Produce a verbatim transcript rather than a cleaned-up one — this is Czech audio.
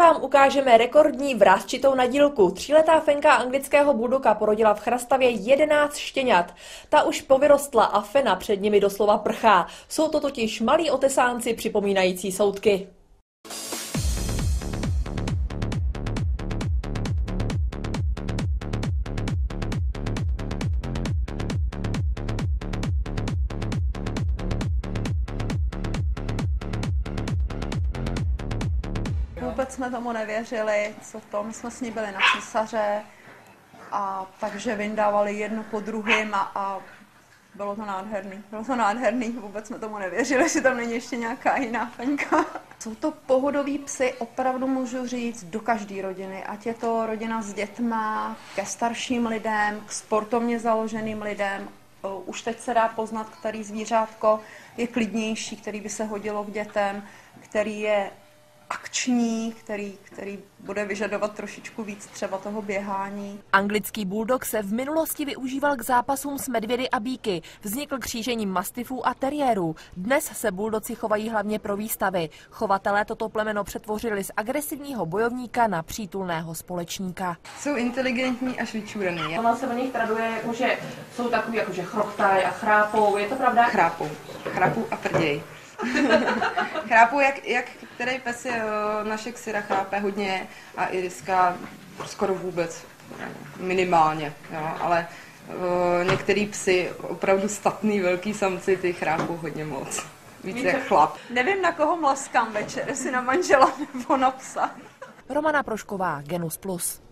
vám ukážeme rekordní vrásčitou nadílku. Tříletá fenka anglického bulldoga porodila v Chrastavě jedenáct štěňat. Ta už povyrostla a fena před nimi doslova prchá. Jsou to totiž malí otesánci připomínající soudky. Vůbec jsme tomu nevěřili, co to, my jsme s ní byli na císaře, a takže vyndávali jedno po druhém a, a bylo to nádherný, bylo to nádherný, vůbec jsme tomu nevěřili, že tam není ještě nějaká jiná feňka. Jsou to pohodoví psy, opravdu můžu říct, do každé rodiny, ať je to rodina s dětma, ke starším lidem, k sportovně založeným lidem. Už teď se dá poznat, který zvířátko je klidnější, který by se hodilo k dětem, který je akční, který, který bude vyžadovat trošičku víc třeba toho běhání. Anglický bulldog se v minulosti využíval k zápasům s medvědy a býky. Vznikl křížením mastifů a teriérů. Dnes se bulldoci chovají hlavně pro výstavy. Chovatelé toto plemeno přetvořili z agresivního bojovníka na přítulného společníka. Jsou inteligentní až vyčúraný. Ona se o nich traduje, že jsou takový, jakože chroptají a chrápou. Je to pravda? Chrápou. Chrápou a prděj. Chrápou, jak, jak který pes je, naše Ksira chrápe hodně a Iriska skoro vůbec, minimálně, jo, ale o, některý psy, opravdu statný velký samci, ty chrápou hodně moc, víc jak chlap. Nevím, na koho mlaskám večer, jestli na manžela nebo na psa. Romana Prošková, Genus plus.